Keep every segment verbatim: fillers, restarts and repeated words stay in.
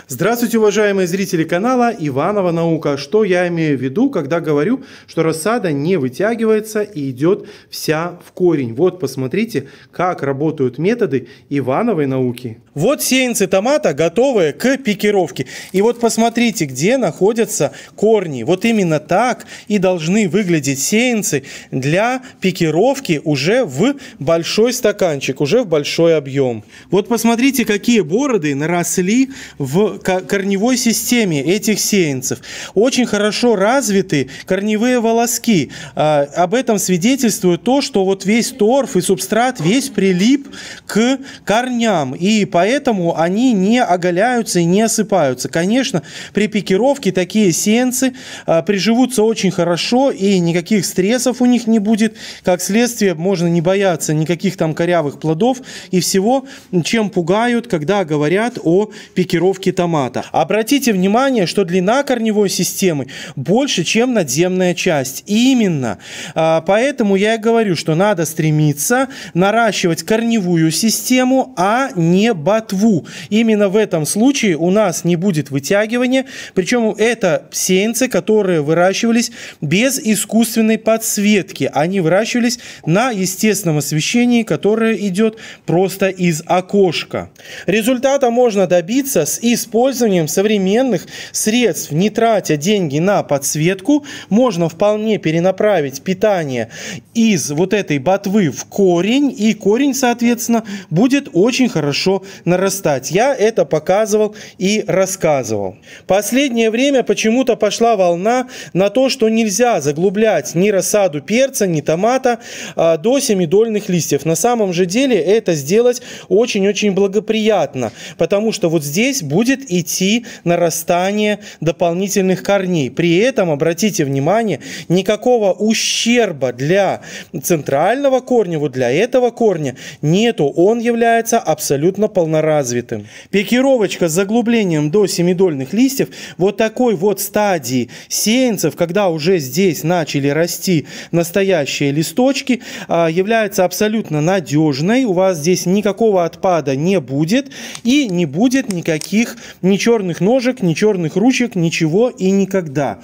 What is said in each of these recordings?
Здравствуйте, уважаемые зрители канала Иванова Наука. Что я имею в виду, когда говорю, что рассада не вытягивается и идет вся в корень? Вот посмотрите, как работают методы Ивановой науки. Вот сеянцы томата, готовые к пикировке. И вот посмотрите, где находятся корни. Вот именно так и должны выглядеть сеянцы для пикировки уже в большой стаканчик, уже в большой объем. Вот посмотрите, какие бороды наросли в корневой системе этих сеянцев. Очень хорошо развиты корневые волоски. Об этом свидетельствует то, что вот весь торф и субстрат весь прилип к корням, и поэтому они не оголяются и не осыпаются. Конечно, при пикировке такие сеянцы приживутся очень хорошо, и никаких стрессов у них не будет. Как следствие, можно не бояться никаких там корявых плодов и всего, чем пугают, когда говорят о пикировке томата. Обратите внимание, что длина корневой системы больше, чем надземная часть. Именно. Поэтому я и говорю, что надо стремиться наращивать корневую систему, а не ботву. Именно в этом случае у нас не будет вытягивания. Причем это сеянцы, которые выращивались без искусственной подсветки. Они выращивались на естественном освещении, которое идет просто из окошка. Результата можно добиться с использованием Использованием современных средств, не тратя деньги на подсветку, можно вполне перенаправить питание из вот этой ботвы в корень, и корень, соответственно, будет очень хорошо нарастать. Я это показывал и рассказывал. Последнее время почему-то пошла волна на то, что нельзя заглублять ни рассаду перца, ни томата а, до семидольных листьев. На самом же деле это сделать очень-очень благоприятно, потому что вот здесь будет идти нарастание дополнительных корней. При этом, обратите внимание, никакого ущерба для центрального корня, вот для этого корня нету. Он является абсолютно полноразвитым. Пикировочка с заглублением до семидольных листьев, вот такой вот стадии сеянцев, когда уже здесь начали расти настоящие листочки, является абсолютно надежной. У вас здесь никакого отпада не будет и не будет никаких ни черных ножек, ни черных ручек, ничего и никогда.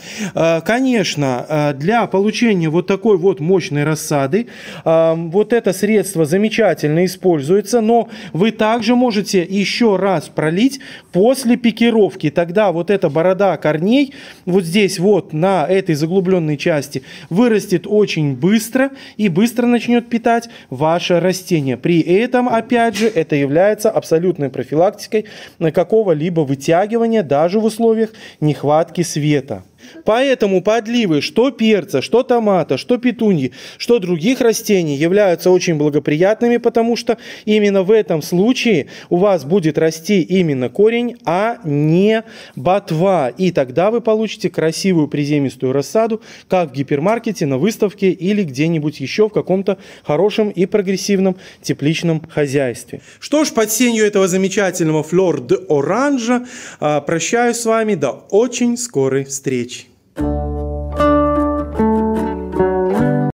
Конечно, для получения вот такой вот мощной рассады вот это средство замечательно используется, но вы также можете еще раз пролить после пикировки. Тогда вот эта борода корней вот здесь вот на этой заглубленной части вырастет очень быстро и быстро начнет питать ваше растение. При этом, опять же, это является абсолютной профилактикой какого-либо вытягивания даже в условиях нехватки света. Поэтому подливы что перца, что томата, что петуньи, что других растений являются очень благоприятными, потому что именно в этом случае у вас будет расти именно корень, а не ботва. И тогда вы получите красивую приземистую рассаду, как в гипермаркете, на выставке или где-нибудь еще в каком-то хорошем и прогрессивном тепличном хозяйстве. Что ж, под сенью этого замечательного флёр де оранжа прощаюсь с вами до очень скорой встречи.